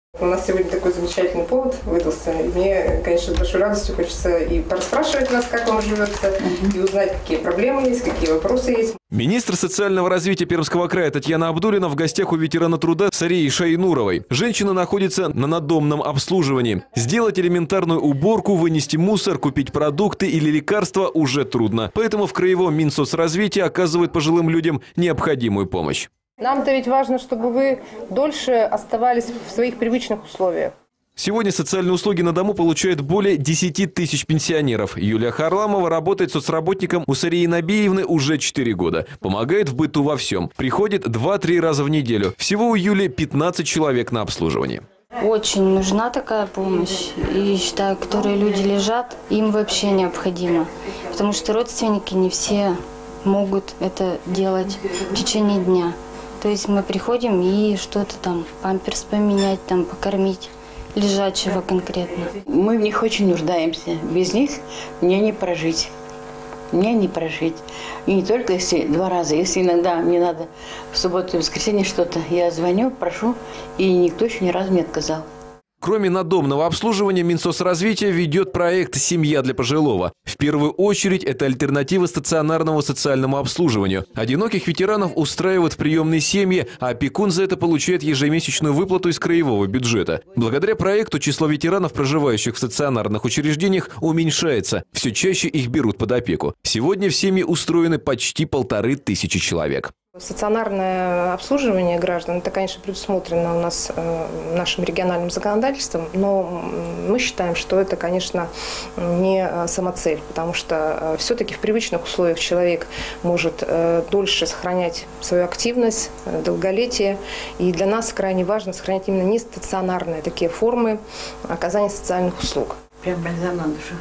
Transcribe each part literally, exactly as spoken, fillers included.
У нас сегодня такой замечательный повод выдался. И мне, конечно, с большой радостью хочется и пораспрашивать вас, как вам живется, и узнать, какие проблемы есть, какие вопросы есть. Министр социального развития Пермского края Татьяна Абдуллина в гостях у ветерана труда Сарии Шайнуровой. Женщина находится на надомном обслуживании. Сделать элементарную уборку, вынести мусор, купить продукты или лекарства уже трудно. Поэтому в краевом Минсоцразвитии оказывают пожилым людям необходимую помощь. Нам-то ведь важно, чтобы вы дольше оставались в своих привычных условиях. Сегодня социальные услуги на дому получают более десяти тысяч пенсионеров. Юлия Харламова работает соцработником у Сарии Набиевны уже четыре года. Помогает в быту во всем. Приходит два-три раза в неделю. Всего у Юли пятнадцать человек на обслуживании. Очень нужна такая помощь. И считаю, которые люди лежат, им вообще необходимо. Потому что родственники не все могут это делать в течение дня. То есть мы приходим и что-то там, памперс поменять, там, покормить лежачего конкретно. Мы в них очень нуждаемся. Без них мне не прожить. Мне не прожить. И не только если два раза. Если иногда мне надо в субботу и воскресенье что-то, я звоню, прошу, и никто еще ни разу не отказал. Кроме надомного обслуживания, Минсоцразвитие ведет проект «Семья для пожилого». В первую очередь это альтернатива стационарному социальному обслуживанию. Одиноких ветеранов устраивают в приемные семьи, а опекун за это получает ежемесячную выплату из краевого бюджета. Благодаря проекту число ветеранов, проживающих в стационарных учреждениях, уменьшается. Все чаще их берут под опеку. Сегодня в семьи устроены почти полторы тысячи человек. Стационарное обслуживание граждан, это, конечно, предусмотрено у нас э, нашим региональным законодательством, но мы считаем, что это, конечно, не самоцель, потому что э, все-таки в привычных условиях человек может э, дольше сохранять свою активность, э, долголетие, и для нас крайне важно сохранять именно не стационарные такие формы оказания социальных услуг. Прям бальзам на душу.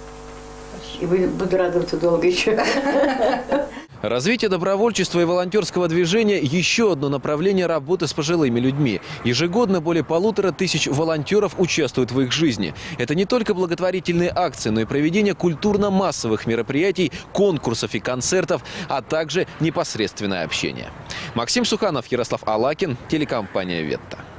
И буду радоваться долго еще. Развитие добровольчества и волонтерского движения – еще одно направление работы с пожилыми людьми. Ежегодно более полутора тысяч волонтеров участвуют в их жизни. Это не только благотворительные акции, но и проведение культурно-массовых мероприятий, конкурсов и концертов, а также непосредственное общение. Максим Суханов, Ярослав Алакин, телекомпания «Ветта».